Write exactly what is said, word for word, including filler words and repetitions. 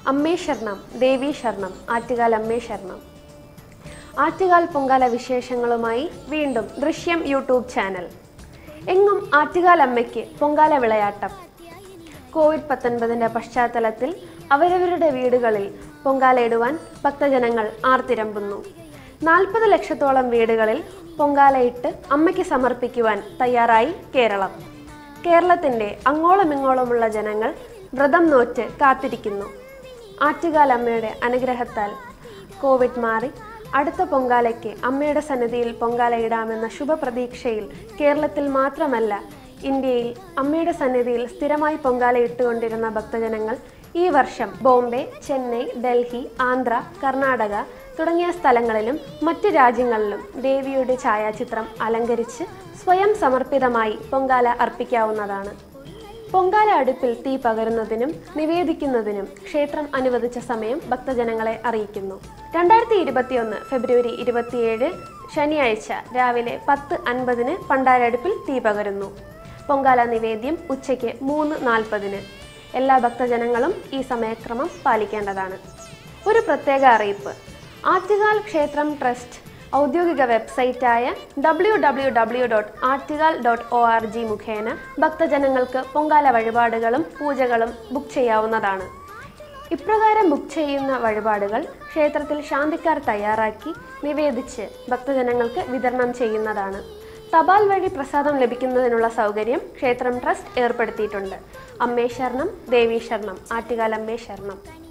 അമ്മേ ശരണം, ദേവി ശരണം, ആറ്റുകാൽ അമ്മേ ശരണം. ആറ്റുകാൽ പൊങ്കാല വിശേഷങ്ങളുമായി വീണ്ടും ദൃശ്യം യൂട്യൂബ് ചാനൽ. എങ്ങും ആറ്റുകാൽ അമ്മയ്ക്ക് പൊങ്കാല വിളയാട്ടം. കോവിഡ് പത്തൊൻപതിൻ്റെ പശ്ചാത്തലത്തിൽ അവരവരുടെ വീടുകളിൽ പൊങ്കാലയിടുവാൻ ഭക്തജനങ്ങൾ ആർത്തിരമ്പുന്നു. നാൽപ്പത് ലക്ഷത്തോളം വീടുകളിൽ പൊങ്കാലയിട്ട് അമ്മയ്ക്ക് സമർപ്പിക്കുവാൻ തയ്യാറായി കേരളം. കേരളത്തിൻ്റെ അങ്ങോളമിങ്ങോളമുള്ള ജനങ്ങൾ വ്രതം നോറ്റ് കാത്തിരിക്കുന്നു. ആറ്റുകാൽ അമ്മയുടെ അനുഗ്രഹത്താൽ കോവിഡ് മാറി അടുത്ത പൊങ്കാലയ്ക്ക് അമ്മയുടെ സന്നിധിയിൽ പൊങ്കാലയിടാമെന്ന ശുഭപ്രതീക്ഷയിൽ കേരളത്തിൽ മാത്രമല്ല ഇന്ത്യയിൽ അമ്മയുടെ സന്നിധിയിൽ സ്ഥിരമായി പൊങ്കാല ഇട്ടുകൊണ്ടിരുന്ന ഭക്തജനങ്ങൾ ഈ വർഷം ബോംബെ, ചെന്നൈ, ഡൽഹി, ആന്ധ്ര, കർണാടക തുടങ്ങിയ സ്ഥലങ്ങളിലും മറ്റു രാജ്യങ്ങളിലും ദേവിയുടെ ഛായാചിത്രം അലങ്കരിച്ച് സ്വയം സമർപ്പിതമായി പൊങ്കാല അർപ്പിക്കാവുന്നതാണ്. പൊങ്കാല അടുപ്പിൽ തീ പകരുന്നതിനും നിവേദിക്കുന്നതിനും ക്ഷേത്രം അനുവദിച്ച സമയം ഭക്തജനങ്ങളെ അറിയിക്കുന്നു. രണ്ടായിരത്തി ഇരുപത്തിയൊന്ന് ഫെബ്രുവരി ഇരുപത്തിയേഴ് ശനിയാഴ്ച രാവിലെ പത്ത് അൻപതിന് പണ്ടാരടുപ്പിൽ തീ പകരുന്നു. പൊങ്കാല നിവേദ്യം ഉച്ചയ്ക്ക് മൂന്ന് നാൽപ്പതിന്. എല്ലാ ഭക്തജനങ്ങളും ഈ സമയക്രമം പാലിക്കേണ്ടതാണ്. ഒരു പ്രത്യേക അറിയിപ്പ്. ആറ്റുകാൽ ക്ഷേത്രം ട്രസ്റ്റ് ഔദ്യോഗിക വെബ്സൈറ്റായ W W W dot Attukal dot O R G മുഖേന ഭക്തജനങ്ങൾക്ക് പൊങ്കാല വഴിപാടുകളും പൂജകളും ബുക്ക് ചെയ്യാവുന്നതാണ്. ഇപ്രകാരം ബുക്ക് ചെയ്യുന്ന വഴിപാടുകൾ ക്ഷേത്രത്തിൽ ശാന്തിക്കാർ തയ്യാറാക്കി നിവേദിച്ച് ഭക്തജനങ്ങൾക്ക് വിതരണം ചെയ്യുന്നതാണ്. തപാൽ വഴി പ്രസാദം ലഭിക്കുന്നതിനുള്ള സൗകര്യം ക്ഷേത്രം ട്രസ്റ്റ് ഏർപ്പെടുത്തിയിട്ടുണ്ട്. അമ്മേ ശരണം, ദേവി ശരണം, ആറ്റുകാൽ അമ്മേ ശരണം.